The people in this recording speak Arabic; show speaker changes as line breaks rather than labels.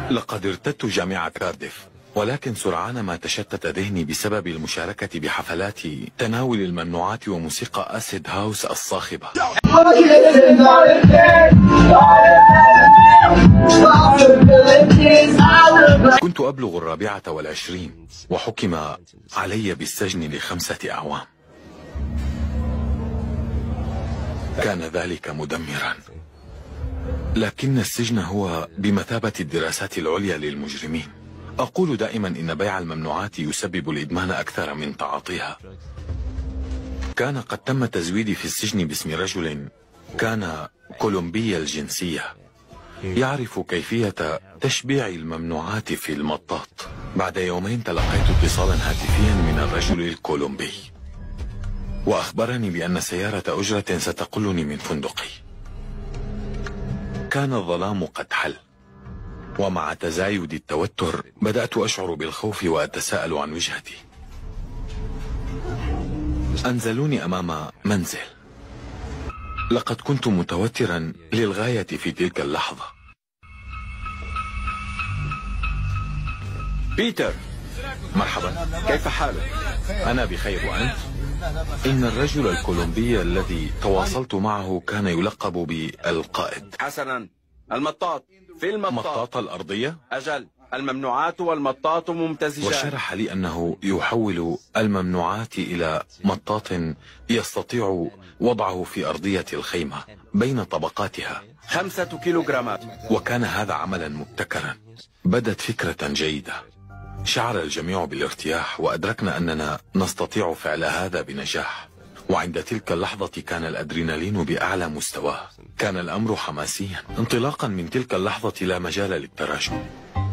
لقد ارتدت جامعة كارديف، ولكن سرعان ما تشتت ذهني بسبب المشاركة بحفلات تناول الممنوعات وموسيقى أسيد هاوس الصاخبة. كنت أبلغ 24 وحكم علي بالسجن ل5 أعوام. كان ذلك مدمرا، لكن السجن هو بمثابة الدراسات العليا للمجرمين. أقول دائما إن بيع الممنوعات يسبب الإدمان أكثر من تعاطيها. كان قد تم تزويدي في السجن باسم رجل كان كولومبي الجنسية، يعرف كيفية تشبيع الممنوعات في المطاط. بعد يومين تلقيت اتصالا هاتفيا من الرجل الكولومبي، وأخبرني بأن سيارة أجرة ستقلني من فندقي. كان الظلام قد حل، ومع تزايد التوتر بدأت أشعر بالخوف وأتساءل عن وجهتي. أنزلوني أمام منزل. لقد كنت متوترا للغاية في تلك اللحظة. بيتر، مرحبا، كيف حالك؟ أنا بخير، وأنت؟ إن الرجل الكولومبي الذي تواصلت معه كان يلقب بالقائد.
حسنا، المطاط في المطاط.
مطاط الأرضية؟
أجل، الممنوعات والمطاط ممتزجان.
وشرح لي أنه يحول الممنوعات إلى مطاط يستطيع وضعه في أرضية الخيمة بين طبقاتها
5 كيلوغرامات.
وكان هذا عملا مبتكرا. بدت فكرة جيدة. شعر الجميع بالارتياح، وأدركنا أننا نستطيع فعل هذا بنجاح. وعند تلك اللحظة كان الأدرينالين بأعلى مستواه. كان الأمر حماسيا. انطلاقا من تلك اللحظة لا مجال للتراجع.